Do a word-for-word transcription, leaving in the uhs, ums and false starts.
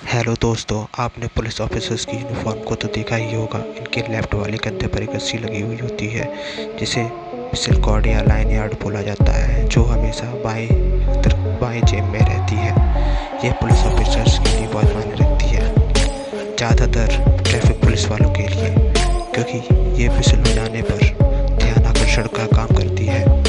Hello दोस्तों, आपने police officers की यूनिफॉर्म को तो देखा ही होगा। इनके लेफ्ट वाले कंधे पर एक रस्सी लगी हुई होती है जिसे पिस्टल कॉर्ड या लाइन यार्ड बोला जाता है, जो हमेशा बाएं बाएं जेब में रहती है। यह पुलिस ऑफिसर्स के लिए बहुत मायने रखती है, ज़्यादातर ट्रैफिक पुलिस वालों के लिए, क्योंकि ये पिस्टल बजाने पर ध्यान आकर्षण का काम करती है।